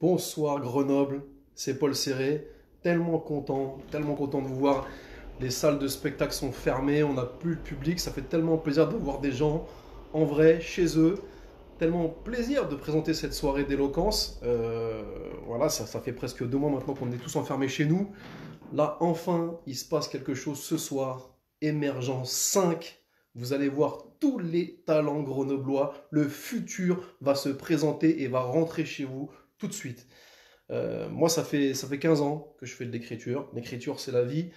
Bonsoir Grenoble, c'est Paul Serré. Tellement content de vous voir. Les salles de spectacle sont fermées, on n'a plus de public. Ça fait tellement plaisir de voir des gens en vrai, chez eux. Tellement plaisir de présenter cette soirée d'éloquence. Voilà, ça fait presque 2 mois maintenant qu'on est tous enfermés chez nous. Là, enfin, il se passe quelque chose ce soir. Émergence 5. Vous allez voir tous les talents grenoblois. Le futur va se présenter et va rentrer chez vous tout de suite. Moi, ça fait 15 ans que je fais de l'écriture. L'écriture, c'est la vie.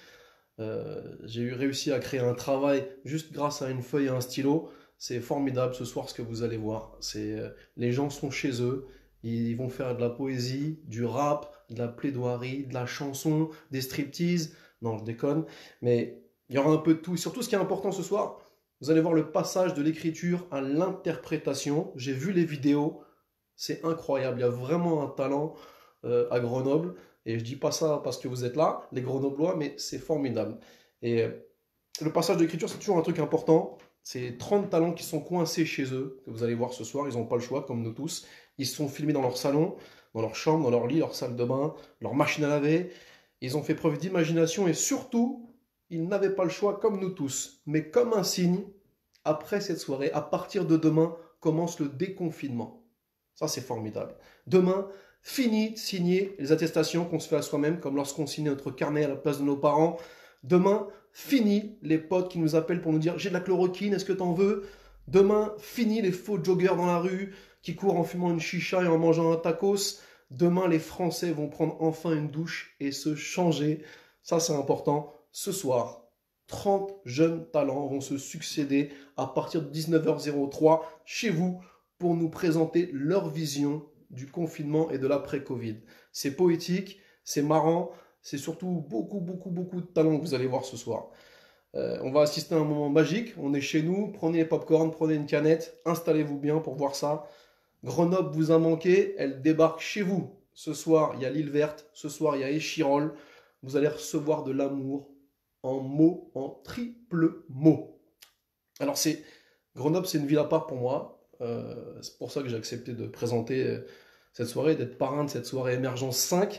J'ai réussi à créer un travail juste grâce à une feuille et un stylo. C'est formidable ce soir ce que vous allez voir. Les gens sont chez eux. Ils vont faire de la poésie, du rap, de la plaidoirie, de la chanson, des striptease. Non, je déconne. Mais il y aura un peu de tout. Et surtout, ce qui est important ce soir, vous allez voir le passage de l'écriture à l'interprétation. J'ai vu les vidéos. C'est incroyable. Il y a vraiment un talent à Grenoble. Et je dis pas ça parce que vous êtes là, les Grenoblois, mais c'est formidable. Et le passage de l'écriture, c'est toujours un truc important. C'est 30 talents qui sont coincés chez eux, que vous allez voir ce soir. Ils n'ont pas le choix, comme nous tous. Ils se sont filmés dans leur salon, dans leur chambre, dans leur lit, leur salle de bain, leur machine à laver. Ils ont fait preuve d'imagination et surtout, ils n'avaient pas le choix, comme nous tous. Mais comme un signe, après cette soirée, à partir de demain, commence le déconfinement. Ça, c'est formidable. Demain, fini de signer les attestations qu'on se fait à soi-même, comme lorsqu'on signe notre carnet à la place de nos parents. Demain, fini les potes qui nous appellent pour nous dire « j'ai de la chloroquine, est-ce que t'en veux ?» Demain, fini les faux joggers dans la rue qui courent en fumant une chicha et en mangeant un tacos. Demain, les Français vont prendre enfin une douche et se changer. Ça, c'est important. Ce soir, 30 jeunes talents vont se succéder à partir de 19h03 chez vous pour nous présenter leur vision du confinement et de l'après-Covid. C'est poétique, c'est marrant, c'est surtout beaucoup de talent que vous allez voir ce soir. On va assister à un moment magique, on est chez nous, prenez les pop-corn, prenez une canette, installez-vous bien pour voir ça. Grenoble vous a manqué, elle débarque chez vous. Ce soir, il y a l'île verte, ce soir, il y a Échirol. Vous allez recevoir de l'amour en mots, en triple mots. Alors Grenoble, c'est une ville à part pour moi. C'est pour ça que j'ai accepté de présenter cette soirée, d'être parrain de cette soirée Émergence 5.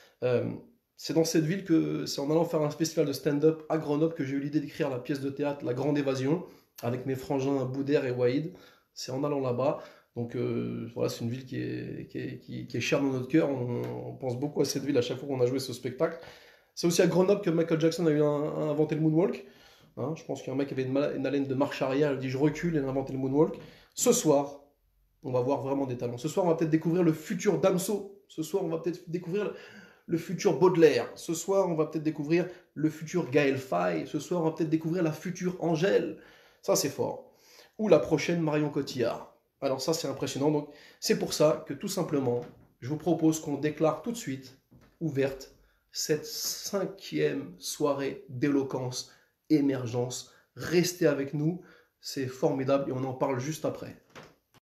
C'est dans cette ville que c'est en allant faire un festival de stand-up à Grenoble que j'ai eu l'idée d'écrire la pièce de théâtre La Grande Évasion avec mes frangins Boudère et Waïd. C'est en allant là-bas. Donc voilà, c'est une ville qui est chère dans notre cœur. On pense beaucoup à cette ville à chaque fois qu'on a joué ce spectacle. C'est aussi à Grenoble que Michael Jackson a inventé le moonwalk. Hein, je pense qu'il y a un mec qui avait une haleine de marche arrière, il dit je recule et il a inventé le moonwalk. Ce soir, on va voir vraiment des talents. Ce soir, on va peut-être découvrir le futur Damso. Ce soir, on va peut-être découvrir le futur Baudelaire. Ce soir, on va peut-être découvrir le futur Gaël Faye. Ce soir, on va peut-être découvrir la future Angèle. Ça, c'est fort. Ou la prochaine Marion Cotillard. Alors ça, c'est impressionnant. Donc, c'est pour ça que tout simplement, je vous propose qu'on déclare tout de suite ouverte cette 5e soirée d'éloquence, émergence. Restez avec nous, c'est formidable et on en parle juste après.